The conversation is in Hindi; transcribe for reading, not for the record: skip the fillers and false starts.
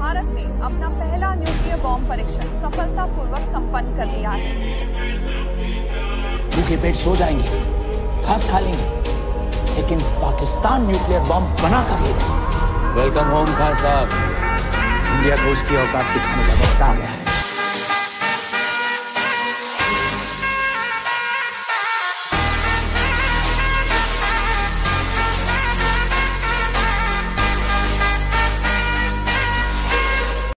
भारत ने अपना पहला न्यूक्लियर बॉम्ब परीक्षण सफलतापूर्वक संपन्न कर लिया है। भूखे पेट सो जाएंगे, घास खा लेंगे, लेकिन पाकिस्तान न्यूक्लियर बॉम्ब बना कर लेगा। वेलकम होम खान साहब। इंडिया को उसकी औकात दिखाने का वक्त आ गया है।